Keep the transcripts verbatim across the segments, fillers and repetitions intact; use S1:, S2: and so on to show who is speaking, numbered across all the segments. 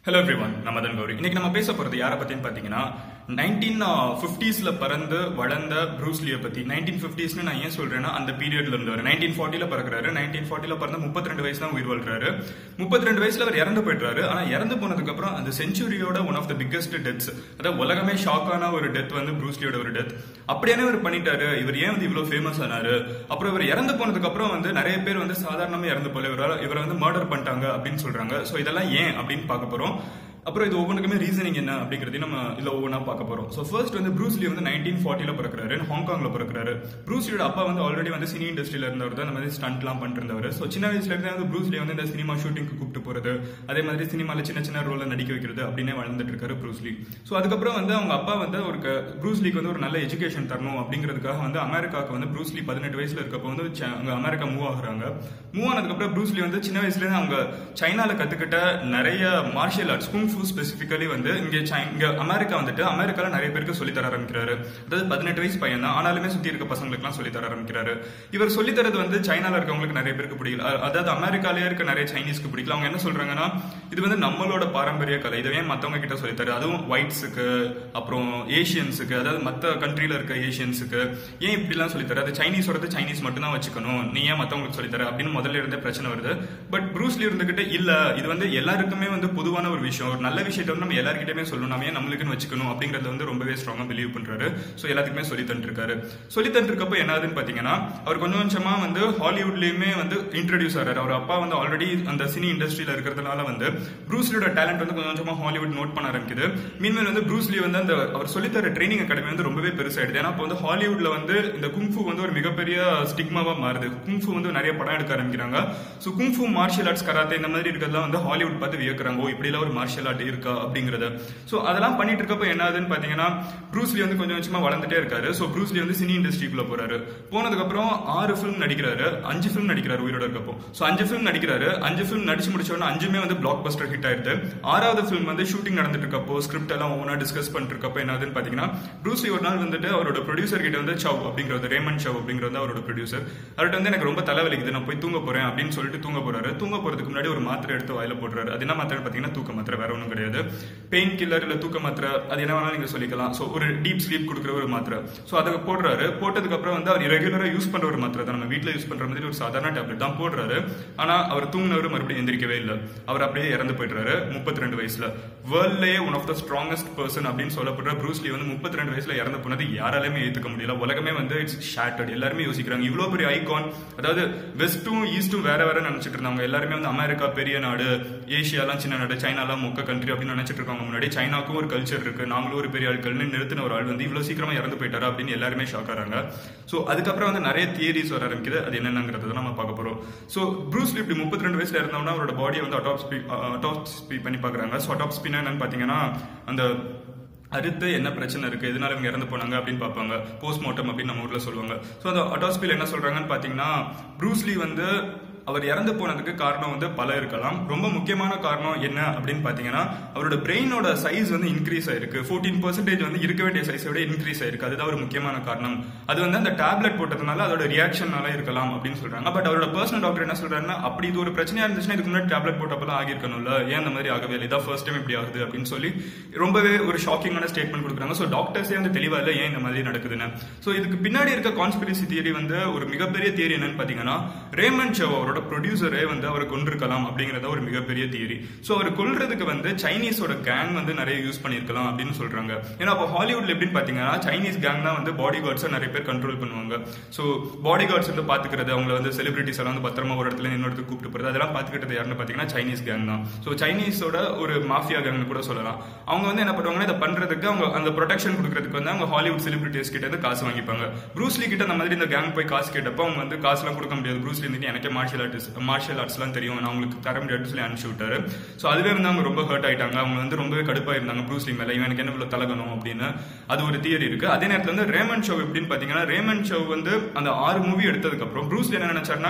S1: Hello everyone, Namadan Gauri. இன்னைக்கு நம்ம பேச போறது யாரை பத்தின்னு பாத்தீங்கன்னா நைன்டீன் பிப்டீஸ்ல பிறந்து வளர்ந்த ப்ரூஸ் லீயை பத்தி. நைன்டீன் பிப்டீஸ்னு நான் ஏன் சொல்றேன்னா அந்த பீரியட்ல இருந்தவர். நைன்டீன் ஃபார்ட்டில பிறக்கிறாரு. நைன்டீன் ஃபார்ட்டில பிறந்த முப்பத்தி ரெண்டு வயசு தான் உயிர் வாழ்றாரு. முப்பத்தி ரெண்டு வயசுல அவர் இறந்து போயிடுறாரு. ஆனா இறந்து போனதுக்கு அப்புறம் அந்த செஞ்சுரியோட one of the biggest deaths, அதாவது உலகமே ஷாக்கான ஒரு டெத் வந்து ப்ரூஸ் லீயோட ஒரு டெத். அப்படியான இவர் பண்ணிட்டாரு. இவர் ஏன் வந்து இவ்வளவு ஃபேமஸ் ஆனாரு? அப்புறம் இவர் இறந்து போனதுக்கு அப்புறம் வந்து நிறைய பேர் வந்து சாதாரணமா இறந்து போல இவரால் இவரை வந்து மர்டர் பண்ணிட்டாங்க அப்படின்னு சொல்றாங்க. சோ இதெல்லாம் ஏன் அப்படின்னு பார்க்க போறோம். அப்புறம் இது ஒவ்வொன்றுக்குமே ரீசனிங் என்ன அப்படிங்கறதையும் நம்ம இதுல ஒவ்வொன்றா பார்க்க போறோம். ஸோ ஃபர்ஸ்ட் வந்து ப்ரூஸ் லீ வந்து நைன்டீன் ஃபார்ட்டில பிறக்கிறாரு, ஹாங்காங்ல பிறக்கிறாரு. ப்ரூஸ் லீயோட அப்பா வந்து ஆல்ரெடி வந்து சினி இண்டஸ்ட்ரியில இருந்தவர் தான், இந்த மாதிரி ஸ்டண்ட்லாம் பண்ணிட்டு இருந்தவர். ஸோ சின்ன வயசுல இருந்தே வந்து ப்ரூஸ் லீ வந்து இந்த சினிமா ஷூட்டிங்க்கு கூப்பிட்டு போறது, அதே மாதிரி சினிமால சின்ன சின்ன ரோல நடிக்க வைக்கிறது அப்படின்னே வளர்ந்துட்டு இருக்காரு ப்ரூஸ் லீ. ஸோ அதுக்கப்புறம் வந்து அவங்க அப்பா வந்து ஒரு ப்ரூஸ் லீக்கு வந்து ஒரு நல்ல எஜுகேஷன் தரணும் அப்படிங்கிறதுக்காக வந்து அமெரிக்காவுக்கு வந்து ப்ரூஸ் லீ பதினெட்டு வயசுல இருக்கப்போ வந்து அங்க அமெரிக்கா மூவ் ஆகுறாங்க. மூவ் ஆனதுக்கு அப்புறம் ப்ரூஸ் லீ வந்து சின்ன வயசுல இருந்து அவங்க சைனால கத்துக்கிட்ட நிறைய martial arts, kung fu specifically வந்து இங்க இங்க அமெரிக்கா வந்துட்டு அமெரிக்கால நிறைய பேருக்கு சொல்லி தர ஆரம்பிக்கிறாரு. அதாவது பதினெட்டு வயசு பையன் தான், ஆனாலுமே சுத்தி இருக்க பசங்களுக்கு எல்லாம் சொல்லி தர ஆரம்பிக்கிறாரு. இவர் சொல்லி தரது வந்து சைனால இருக்கவங்களுக்கு நிறைய பேருக்கு பிடிக்கல, அதாவது அமெரிக்காலேயே இருக்க நிறைய சைனீஸ்க்கு பிடிக்கல. அவங்க என்ன சொல்றாங்கன்னா, இது வந்து நம்மளோட பாரம்பரிய கலை, இதுவே மத்தவங்க கிட்ட சொல்லி தரு, அதுவும் ஒயிட்ஸுக்கு அப்புறம் ஏஷியன்ஸுக்கு, அதாவது மத்த கண்ட்ரில இருக்க ஏஷியன்ஸுக்கு ஏன் இப்படி எல்லாம் சொல்லி தர, அது சைனீஸ் வரது சைனீஸ் மட்டும் தான் வச்சுக்கணும், நீ ஏன் மத்தவங்களுக்கு சொல்லி தர அப்படின்னு முதல்ல இருந்தே பிரச்சனை வருது. பட் ப்ரூஸ் லீ இருந்துகிட்டு இல்ல, இது வந்து எல்லாருக்குமே வந்து பொதுவான ஒரு விஷயம், ஒரு நல்ல விஷயத்த வந்து நம்ம எல்லாருக்கிட்டே சொல்லணும், நம்ம ஏன் நம்மளுக்குன்னு வச்சுக்கணும் அப்படிங்கறத வந்து ரொம்பவே ஸ்ட்ராங்கா பிலீவ் பண்றாரு. சோ எல்லாத்துக்குமே சொல்லி தந்துட்டு இருக்காரு. சொல்லி தந்துட்டு இருக்கப்ப என்ன ஆகுதுன்னு பாத்தீங்கன்னா, அவர் கொஞ்சம் கொஞ்சமா வந்து ஹாலிவுட்லயுமே வந்து இன்ட்ரோடியூஸ் ஆறாரு. அவர் அப்பா வந்து ஆல்ரெடி அந்த சினி இண்டஸ்ட்ரியில இருக்கிறதுனால வந்து ப்ரூஸ் லீயோட டேலண்ட் வந்து கொஞ்சம் கொஞ்சமா ஹாலிவுட் நோட் பண்ண ஆரம்பிக்குது. மீன்மேல் வந்து ப்ரூஸ் லீ வந்து அந்த அவர் சொல்லித்தர ட்ரைனிங் அகாடமி வந்து ரொம்பவே பெருசாயிடுது. ஏன்னா இப்போ வந்து ஹாலிவுட்ல வந்து இந்த குங்ஃபூ வந்து ஒரு மிகப்பெரிய ஸ்டிக்மாவா மாறுது. குங்ஃபூ வந்து நிறைய படம் எடுக்க ஆரம்பிக்கிறாங்க. So kung fu martial arts, karate இந்த மாதிரி இருக்கிறதுலாம் வந்து ஹாலிவுட் பார்த்து வியக்குறாங்க, ஓ இப்படி எல்லாம் ஒரு மார்ஷியல் ஆர்ட் இருக்கா அப்படிங்கறத. சோ அதெல்லாம் பண்ணிட்டு இருக்கப்ப என்ன ஆகுதுன்னு பாத்தீங்கன்னா, ப்ரூஸ் லீ வந்து கொஞ்சம் கொஞ்சமா வளர்ந்துட்டே இருக்காரு. சோ ப்ரூஸ் லீ வந்து சினி இண்டஸ்ட்ரிக்குள்ள போறாரு. போனதுக்கு அப்புறம் ஆறு பிலிம் நடிக்கிறாரு, அஞ்சு பிலிம் நடிக்கிறாரு உயிரோட இருக்கப்போ. சோ அஞ்சு பிலிம் நடிக்கிறாரு. அஞ்சு பிலிம் நடிச்சு முடிச்ச உடனே அஞ்சுமே வந்து பிளாக் பஸ்டர் ஹிட் ஆயிடுது. ஆறாவது பிலிம் வந்து ஷூட்டிங் நடந்துட்டு இருக்கப்போ, ஸ்கிரிப்ட் எல்லாம் ஒவ்வொன்றா டிஸ்கஸ் பண்ணிட்டு இருக்கப்போ என்ன ஆகுதுன்னு பாத்தீங்கன்னா, ப்ரூஸ் லீ ஒரு நாள் வந்துட்டு அவரோட ப்ரொடியூசர் கிட்ட வந்து சவ் அப்படிங்கிறது, ரேமண்ட் சவ் அப்படிங்கிறது அவரோட ப்ரொடியூசர், அவர்கிட்ட வந்து எனக்கு ரொம்ப தலைவலிக்குது, நான் போய் தூங்க போறேன் அப்படின்னு சொல்லிட்டு தூங்க போறாரு. தூங்க போறதுக்கு முன்னாடி ஒரு மாத்திரை எடுத்து வாயில போடுறாரு. அது என்ன மாத்திரை பாத்தீங்கன்னா தூக்க மாத்திரை, வேற ஒன்றும் கிடையாது. பெயின் கில்லர் இல்ல தூக்க மாத்திரை, அது என்ன வேணாலும் நீங்க சொல்லிக்கலாம். சோ ஒரு டீப் ஸ்லீப் கொடுக்குற ஒரு மாத்திரை. சோ அதை போடுறாரு. போட்டதுக்கு அப்புறம் வந்து அவர் ரெகுலரா யூஸ் பண்ற ஒரு மாத்திரை தான், நம்ம வீட்டுல யூஸ் பண்ற மாதிரி ஒரு சாதாரண டேப்லெட் தான் போடுறாரு. ஆனா அவர் தூங்கினவர் மறுபடியும் எந்திரிக்கவே இல்லை. அவர் அப்படியே இறந்து போயிடுறாரு முப்பத்தி ரெண்டு வயசுல. வேர்ல்ட்லயே one of the strongest person அப்படின்னு சொல்லப்படுற ப்ரூஸ் லீ வந்து முப்பத்தி ரெண்டு வயசுல இறந்து போனது யாராலுமே ஏத்துக்க முடியல. உலகமே வந்து இட்ஸ் ஷேட்டர்ட். எல்லாருமே யோசிக்கிறாங்க, இவ்வளவு பெரிய ஐகான், அதாவது வெஸ்டும் ஈஸ்டும் வேற வேற நினைச்சிட்டு இருந்தாங்க எல்லாருமே. வந்து அமெரிக்கா பெரிய நாடு, ஏசியாலாம் சின்ன நாடு, சைனாலாம் மொக்க கண்ட்ரி அப்படின்னு நினைச்சிட்டு இருக்காங்க. முன்னாடி சைனாக்கும் ஒரு கல்ச்சர் இருக்கு, நாங்களும் ஒரு பெரிய ஆட்கள்னு நிறுத்தின ஒரு ஆள் வந்து இவ்வளவு சீக்கிரமா இறந்து போயிட்டாரா அப்படின்னு எல்லாருமே ஷாக் ஆறாங்க. சோ அதுக்கப்புறம் வந்து நிறைய தியரிஸ் வர ஆரம்பிக்குது. அது என்னங்கிறத நம்ம பார்க்க போறோம். சோ ப்ரூஸ் லீ இப்படி முப்பத்தி ரெண்டு வயசுல இருந்தவனா அவரோட பாடியை வந்து அட்டாப்சி அட்டாப்சி பண்ணி பாக்குறாங்க. சோ அட்டாப்சினா என்னன்னு பாத்தீங்கன்னா, அந்த அடுத்து என்ன பிரச்சனை இருக்கு, எதனால இவங்க இறந்து போனாங்க அப்படின்னு பார்ப்பாங்க. போஸ்ட்மார்ட்டம் அப்படின்னு நம்ம ஊர்ல சொல்லுவாங்க. சோ அந்த அட்டாப்சில என்ன சொல்றாங்கன்னு பாத்தீங்கன்னா, ப்ரூஸ் லீ வந்து அவர் இறந்து போனதுக்கு காரணம் வந்து பல இருக்கலாம். ரொம்ப முக்கியமான காரணம் என்ன அப்படின்னு பாத்தீங்கன்னா, அவரோட பிரெயினோட சைஸ் வந்து இன்க்ரீஸ் ஆயிருக்கு. பதினான்கு பர்சன்டேஜ் வந்து இருக்க வேண்டிய சைஸை விட இன்க்ரீஸ் ஆயிருக்கு. அதுதான் ஒரு முக்கியமான காரணம். அது வந்து அந்த டேப்லெட் போட்டதுனால அதோட ரியாக்ஷனால இருக்கலாம் அப்படின்னு சொல்றாங்க. பட் அவரோட பர்சனல் டாக்டர் என்ன சொல்றாருன்னா, அப்படி இது ஒரு பிரச்சனையா இருந்துச்சுன்னா இதுக்கு முன்னாடி டேப்லெட் போட்டப்பெல்லாம் ஆகிருக்கணும்ல, ஏன் அந்த மாதிரி ஆகவே இல்லை, இதான் ஃபர்ஸ்ட் டைம் இப்படி ஆகுது அப்படின்னு சொல்லி ரொம்பவே ஒரு ஷாக்கிங்கான ஸ்டேட்மெண்ட் கொடுக்குறாங்க. ஸோ டாக்டர்ஸே வந்து தெளிவா இல்லை ஏன் இந்த மாதிரி நடக்குதுன்னு. ஸோ இதுக்கு பின்னாடி இருக்க கான்ஸ்பிரசி தியரி வந்து ஒரு மிகப்பெரிய தியரி என்னன்னு பாத்தீங்கன்னா, ரேமண்ட் சவ் அவரோட ப்ரொடியூசரே வந்து அவரை கொண்டிருக்கலாம் அப்படிங்கறத ஒரு மிகப்பெரிய தியரி. சோ அவர் கொல்றதுக்கு வந்து சைனீஸோட கேங் வந்து நிறைய யூஸ் பண்ணிருக்கலாம் அப்படின்னு சொல்றாங்க. ஏன்னா அப்போ ஹாலிவுட்ல எப்படின்னு பாத்தீங்கன்னா, சைனீஸ் கேங் தான் வந்து பாடி கார்ட்ஸை நிறைய பேர் கண்ட்ரோல் பண்ணுவாங்க. சோ பாடி கார்ட்ஸ் வந்து பாத்துக்கிறது, அவங்க வந்து செலிபிரிட்டிஸ் எல்லாம் வந்து பத்திரமா ஒரு இடத்துல இன்னொரு கூப்பிட்டு போறது, அதெல்லாம் பாத்துக்கிட்டது யாருன்னு பாத்தீங்கன்னா சைனீஸ் கேங் தான். சோ சைனீஸோட ஒரு மாஃபியா கேங்னு கூட சொல்லலாம். அவங்க வந்து என்ன பண்ணுவாங்கன்னா, இதை பண்றதுக்கு அவங்க அந்த ப்ரொடெக்ஷன் கொடுக்கறதுக்கு வந்து அவங்க ஹாலிவுட் செலிபிரிட்டிஸ் கிட்ட இருந்து காசு வாங்கிப்பாங்க. ப்ரூஸ் லீ கிட்ட அந்த மாதிரி இந்த கேங் போய் காசு கேட்டப்போ அவங்க வந்து காசு எல்லாம் கொடுக்க முடியாது. ப்ரூஸ் லீ வந்து எனக்கு மார்ஷியல் ஆர்டிஸ்ட் மார்ஷியல் ஆர்ட்ஸ்லாம் தெரியும், நான் உங்களுக்கு தர முடியாது சொல்லி அனுப்பிச்சு விட்டாரு. சோ அதுவே வந்து அவங்க ரொம்ப ஹர்ட் ஆயிட்டாங்க. அவங்க வந்து ரொம்பவே கடுப்பா இருந்தாங்க ப்ரூஸ் லீ மேல, இவனுக்கு என்ன இவ்வளவு தலகணும் அப்படின்னு. அது ஒரு தியரி இருக்கு. அதே நேரத்துல வந்து ரேமண்ட் சவ் எப்படின்னு பாத்தீங்கன்னா, ரேமண்ட் சவ் வந்து அந்த ஆறு மூவி எடுத்ததுக்கு அப்புறம் ப்ரூஸ் லீ என்ன நினைச்சாருன்னா,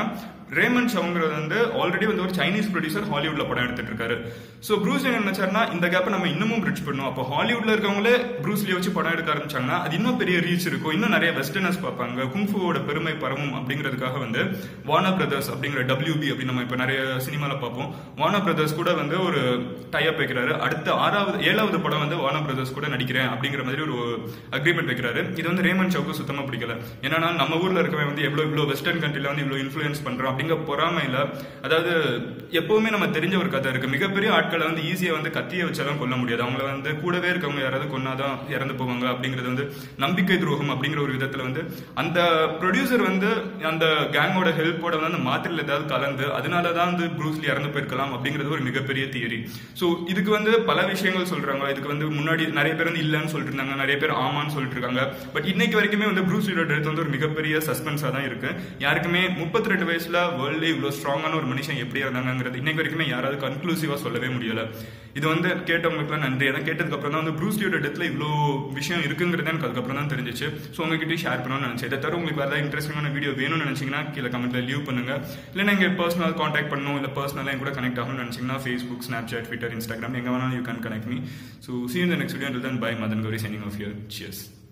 S1: ரேமண்ட் சவுங்கிறது வந்து ஆல்ரெடி வந்து ஒரு சைனீஸ் ப்ரொடியூசர் ஹாலிவுட்ல படம் எடுத்துட்டு இருக்காரு. ஸோ ப்ரூஸ்லி என்ன நினைச்சாருன்னா இந்த கேப்பை நம்ம இன்னமும் பிரிட்ஜ் பண்ணணும். அப்போ ஹாலிவுட்ல இருக்கவங்களே ப்ரூஸ்லியை வச்சு படம் எடுக்க ஆரம்பிச்சாங்கன்னா அது இன்னும் பெரிய ரீச் இருக்கும், இன்னும் நிறைய வெஸ்டர்னர்ஸ் பார்ப்பாங்க, குங்ஃபுவோட பெருமை பரவும் அப்படிங்கிறதுக்காக வந்து வார்னர் பிரதர்ஸ் அப்படிங்கிற டபிள்யூபி அப்படின்னு நம்ம இப்போ நிறைய சினிமாவில் பார்ப்போம். வார்னர் பிரதர்ஸ் கூட வந்து ஒரு டைப் வைக்கிறாரு. அடுத்த ஆறாவது ஏழாவது படம் வந்து வார்னர் பிரதர்ஸ் கூட நடிக்கிறேன் அப்படிங்கிற மாதிரி ஒரு அக்ரிமெண்ட் வைக்கிறாரு. இது வந்து ரேமண்ட் சவுக்கு சுத்தமா பிடிக்கல. ஏன்னா நம்ம ஊர்ல இருக்கவன் வந்து எவ்வளவு இவ்வளவு வெஸ்டர்ன் கண்ட்ரில வந்து இவ்வளவு இன்ஃபுளுன்ஸ் பண்றோம் அப்படிங்கிற பொறாமையில, அதாவது எப்பவுமே நம்ம தெரிஞ்ச ஒரு கதை இருக்கு, மிகப்பெரிய ஆட்களை வந்து ஈஸியா வந்து கத்திய வச்சாலும் கொல்ல முடியாது, அவங்கள வந்து கூடவே இருக்கவங்க யாராவது கொன்னாதான் இறந்து போவாங்க அப்படிங்கிறது வந்து நம்பிக்கை துரோகம் அப்படிங்கிற ஒரு விதத்துல வந்து அந்த ப்ரொடியூசர் வந்து அந்த கேங்கோட ஹெல்ப்போட வந்து அந்த மாத்திரையில் ஏதாவது கலந்து அதனாலதான் வந்து ப்ரூஸ்லி இறந்து போயிருக்கலாம் அப்படிங்கிறது ஒரு மிகப்பெரிய தியரி. ஸோ இதுக்கு வந்து பல விஷயங்கள் சொல்றாங்க. இதுக்கு வந்து முன்னாடி நிறைய பேர் வந்து இல்லைன்னு சொல்லிட்டு இருந்தாங்க, நிறைய பேர் ஆமான்னு சொல்லிட்டு இருக்காங்க. பட் இன்னைக்கு வரைக்குமே வந்து ப்ரூஸ்லியோட டெத் வந்து ஒரு மிகப்பெரிய சஸ்பென்ஸா தான் இருக்கு. யாருக்குமே முப்பத்தி ரெண்டு வயசுல வேர்ல்ட்ல இவ்வளவு ஸ்ட்ராங்கான ஒரு மனுஷன் எப்படி இருந்தாங்கிறது இன்னைக்கு வரைக்குமே யாராவது கன்க்ளூசிவா சொல்லவே முடியல. இது வந்து கேட்டவங்களுக்கு நன்றி. அதான் கேட்டதுக்கு அப்புறம் தான் வந்து ப்ரூஸ்லியோட டெத்ல இவ்வளோ விஷயம் இருக்குங்கிறது எனக்கு அதுக்கப்புறம் தான் தெரிஞ்சிச்சு. ஸோ உங்ககிட்ட ஷேர் பண்ணணும்னு நினைச்சேன். இதை தவிர உங்களுக்கு வேற இன்ட்ரெஸ்டிங்கான வீடியோ வேணும்னு நினைச்சீங்கன்னா கீழே கமெண்ட்ல லீவ் பண்ணுங்க. இல்லை நீங்க பர்சனல் கான்டாக்ட் பண்ணணும், இல்லை பர்சனலாக கூட கனெக்ட் ஆகணும்னு நினைச்சீங்கன்னா ஃபேஸ்புக், ஸ்னாப்சாட், ட்விட்டர், இன்ஸ்டாகிராம் எங்க வேணாலும் you can connect me. So see you in the next video. Until then, bye. Madan Gauri signing off here. Cheers.